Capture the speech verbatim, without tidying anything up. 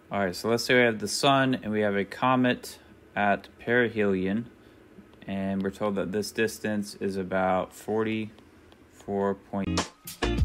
All right, so let's say we have the sun and we have a comet at perihelion, and we're told that this distance is about forty-four point